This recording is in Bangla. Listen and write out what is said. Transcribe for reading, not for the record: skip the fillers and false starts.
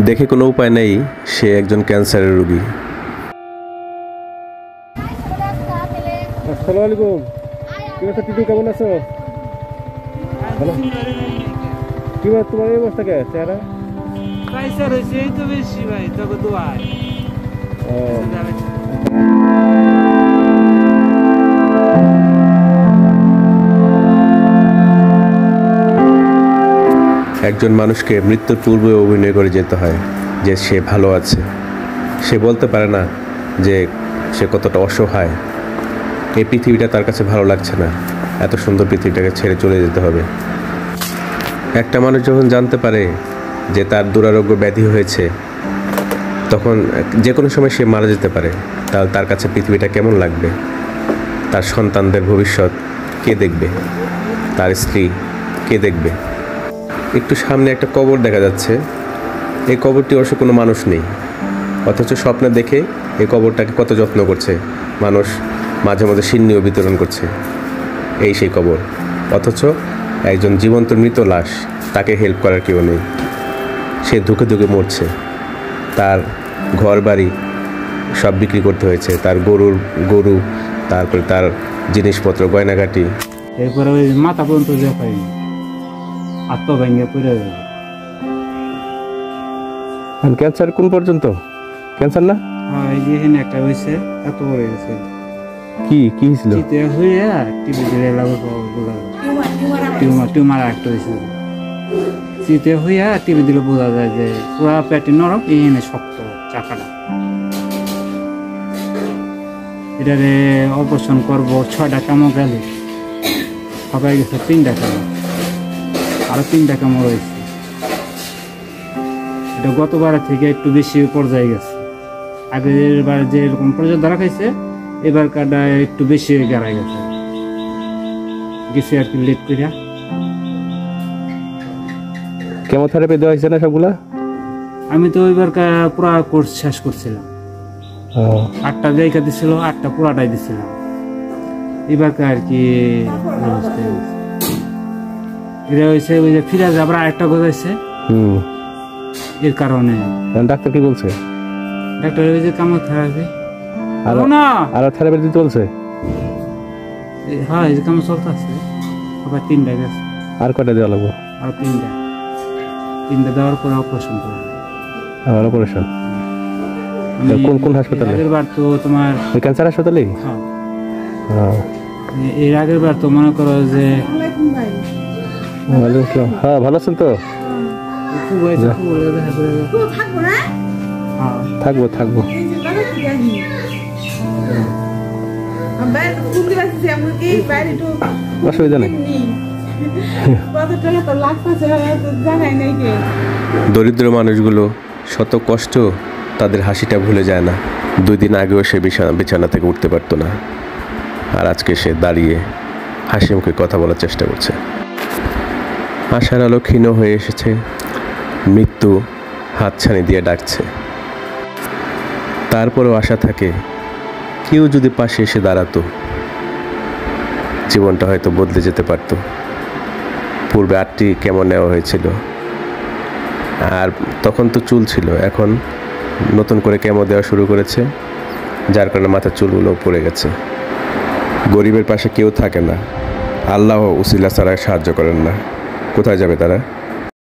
দেখে কোনো উপায় নেই, সে একজন ক্যান্সারের রোগী। আসসালামু আলাইকুম। কি অবস্থা টিটু, কেমন আছো? ভালো। কি বল তোমার এই অবস্থা কে চেহারা? ক্যান্সার হয়েছে এই তো বেশি ভাই, তোকে দোয়াই। একজন মানুষকে মৃত্যুর পূর্বে অভিনয় করে যেতে হয় যে সে ভালো আছে। সে বলতে পারে না যে সে কতটা অসহায়। এই পৃথিবীটা তার কাছে ভালো লাগছে না, এত সুন্দর পৃথিবীটাকে ছেড়ে চলে যেতে হবে। একটা মানুষ যখন জানতে পারে যে তার দুরারোগ্য ব্যাধি হয়েছে, তখন যে কোনো সময় সে মারা যেতে পারে, তাহলে তার কাছে পৃথিবীটা কেমন লাগবে? তার সন্তানদের ভবিষ্যৎ কে দেখবে? তার স্ত্রী কে দেখবে? একটু সামনে একটা কবর দেখা যাচ্ছে। এই কবরটি অবশ্য কোনো মানুষ নেই, অথচ স্বপ্নে দেখে এই কবরটাকে কত যত্ন করছে মানুষ, মাঝে মাঝে সিন্নিও বিতরণ করছে। এই সেই কবর, অথচ একজন জীবন্ত মৃত লাশ, তাকে হেল্প করার কেউ নেই। সে ধুকে ধুকে মরছে। তার ঘর বাড়ি সব বিক্রি করতে হয়েছে, তার গরু, তারপরে তার জিনিসপত্র, গয়নাগাটি। এরপরে ওই মাথা পর্যন্ত দেখাই, আত্মা ভেঙে পড়ে যাবে। ক্যান্সার কোন পর্যন্ত? ক্যান্সার না? হ্যাঁ, এই যে এখানে একটা হয়েছে, এত বড় হয়েছে। কি হয়েছিল? চিতে হয়ে টিভি দিলে লাগবে টিউমার একটা হয়েছিল। চিতে হইয়া টিভি দিলে বোঝা যায় যে পুরা পেটে নরম, এখানে শক্ত চাকাটা। এটারে অপারেশন করবো 6টা কেমো গেলে, সবাই গেছে 3টা কেমো, আরো 3টা কেমো রয়েছে। এটা গতবার থেকে একটু বেশি পর্যায়ে গেছে। আগের বার যে এরকম পর্যায়ে ধরা খাইছে, এবার কাটা একটু বেশি গাড়াই গেছে আর কি, লেট করিয়া। কেমোথেরাপি দেওয়া হয়েছে না সবগুলা? আমি তো ওইবার পুরা কোর্স শেষ করছিলাম। 8টা জায়গা দিছিল, 8টা পুরাটাই দিছিলাম। এবার আর কি এটা হয়েছে, ওই যে ফিরাজ আবার আরেকটা গজাইছে, এর কারণে। ডাক্তার কি বলছে? ডাক্তার ওই যে কেমোথেরাপি আর থেরাপি দিতে বলছে। হ্যাঁ, এই যে কেমন চলতেছে। আবার 3টা গেছে, আর কয়টা দেওয়া লাগবে? আর 3টা দেওয়ার পরে অপারেশন করবো। আবার অপারেশন? কোন হাসপাতালে? আগের বার তো তোমার ক্যান্সার হাসপাতালে। হ্যাঁ, এর আগের বার তো মনে করো যে। হ্যাঁ, ভালো আছেন তো? থাকবো। অসুবিধা নেই। দরিদ্র মানুষগুলো শত কষ্ট, তাদের হাসিটা ভুলে যায় না। 2 দিন আগেও সে বিছানা থেকে উঠতে পারতো না, আর আজকে সে দাঁড়িয়ে হাসি মুখে কথা বলার চেষ্টা করছে। আশার আলো ক্ষীণ হয়ে এসেছে, মৃত্যু হাতছানি দিয়ে ডাকছে। তারপরেও আশা থাকে, কেউ যদি পাশে এসে দাঁড়াতো, জীবনটা হয়তো বদলে যেতে পারত। পূর্বে 8টি কেমো নেওয়া হয়েছিল, আর তখন তো চুল ছিল, এখন নতুন করে কেমো দেওয়া শুরু করেছে, যার কারণে মাথার চুলগুলো পড়ে গেছে। গরিবের পাশে কেউ থাকে না, আল্লাহ উসিলা ছাড়া সাহায্য করেন না। কোথায় যাবে তারা?